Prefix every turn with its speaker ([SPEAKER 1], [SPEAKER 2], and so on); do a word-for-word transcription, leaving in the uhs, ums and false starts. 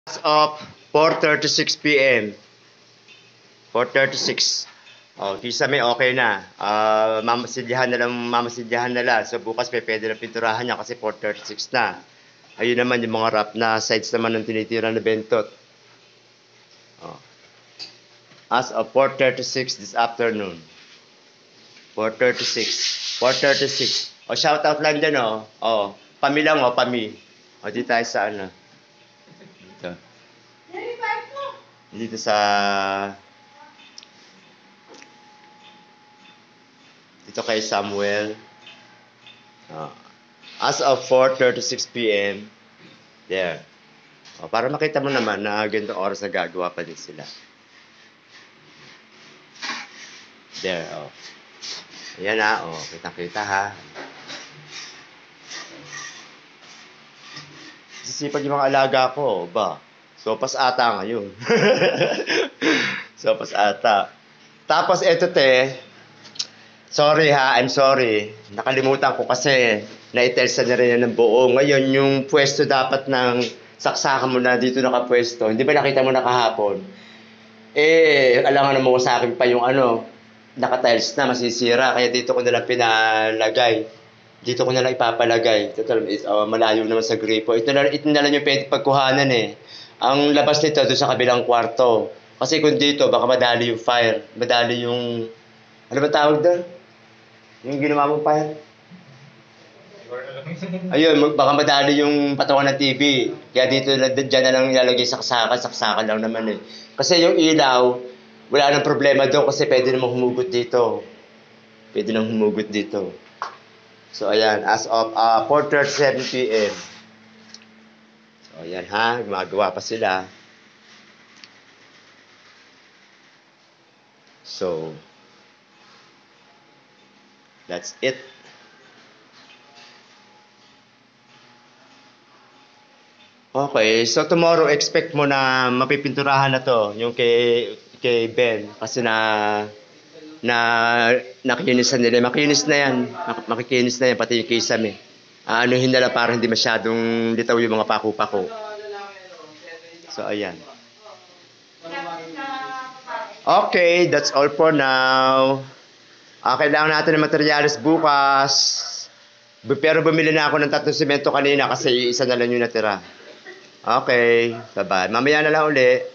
[SPEAKER 1] As of four thirty-six p m four thirty-six. Oh, kisame okay na. Ah, mamasilyahan na lang, mamasilyahan na lang. So bukas pe pwede na pinturahan niya kasi four thirty-six na. Ayun naman yung mga wrap na sides naman ng tinitira na bentot. Oh. As of four thirty-six this afternoon. four thirty-six. four thirty-six. O, shout out lang dyan, oh. Oh, pami lang, oh, pami. O, dito tayo sa ano. Dito. Dito sa... Dito kay Samuel. Oh. As of four thirty-six p m There. Oh, para makita mo naman na ganito oras na gagawa pa din sila. There, oh. Ayan na, oh. Kita-kita ha. Sisipag yung mga alaga ko, ba? Sopas ata ngayon. Sopas ata. Tapos eto te, sorry ha, I'm sorry. Nakalimutan ko kasi na-itelsa na rin yan ng buo. Ngayon, yung pwesto dapat ng saksakan mo na dito nakapwesto. Hindi ba nakita mo na kahapon? Eh, alangan naman ko sa akin pa yung ano, naka-tiles na, masisira. Kaya dito ko nalang pinalagay. Dito ko nalang ipapalagay. Total, uh, malayo naman sa gripo. Ito na, ito na lang yung pwede pagkuhanan eh. Ang labas nito doon sa kabilang kwarto. Kasi kung dito, baka madali yung fire. Madali yung... Ano ba tawag doon? Yung ginawa mong fire? Ayun, baka madali yung patungan ng T V. Kaya dito, dyan na lang ilalagay saksakan. Saksakan lang naman eh. Kasi yung ilaw, wala nang problema doon kasi pwede namang humugot dito. Pwede nang humugot dito. So, ayan. As of uh, four thirty-seven p m So, ayan ha. Gumagawa pa sila. So, that's it. Okay. So, tomorrow, expect mo na mapipinturahan na to. Yung kay, kay Ben. Kasi na... na nakikinisan nila. Makinis na yan. Makikinis na yan, pati yung kisame. Aanuhin na lang para hindi masyadong litaw yung mga pako-pako. So, ayan. Okay, that's all for now. Ah, kailangan natin ng materyales bukas. Pero bumili na ako ng tatlong semento kanina kasi isa na lang yung natira. Okay, bye-bye. Mamaya na lang uli.